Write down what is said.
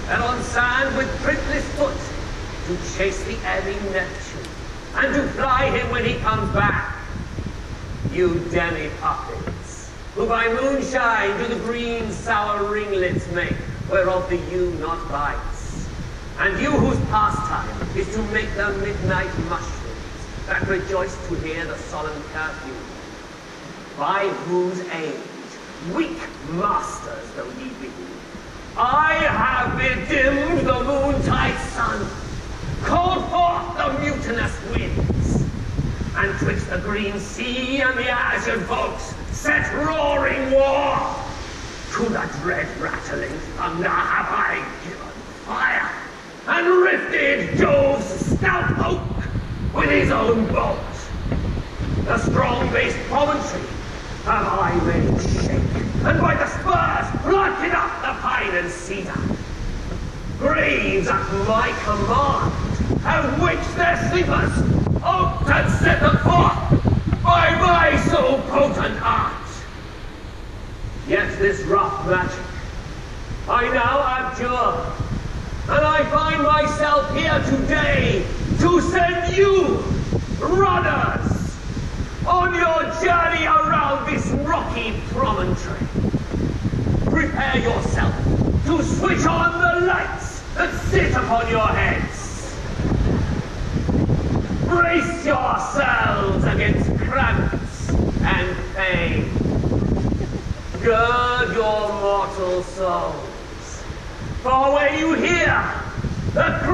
and on sand with printless foot, to chase the airy Neptune, and to fly him when he comes back. You demi-puppets, who by moonshine do the green sour ringlets make, whereof the yew not bites, and you whose pastime is to make the midnight mushrooms that rejoice to hear the solemn curfew, by whose age, weak masters though ye be, I have bedimmed the moontide sun, called forth the mutinous winds, and twixt the green sea and the azure vaults set roaring war. To the dread rattling thunder have I given fire, and rifted Jove's stout oak with his own bolt. The strong-based promontory have I made shake, and by the spurs planted up the pine and cedar. Graves at my command have waked their sleepers, oaked and set them forth by my so potent art. Yet this rough magic I now abjure, and I find myself here today to send you, runners, on your journey around this rocky promontory. Prepare yourself to switch on the lights that sit upon your heads. Brace yourselves against cramps and pain. Gird your mortal souls, for when you hear the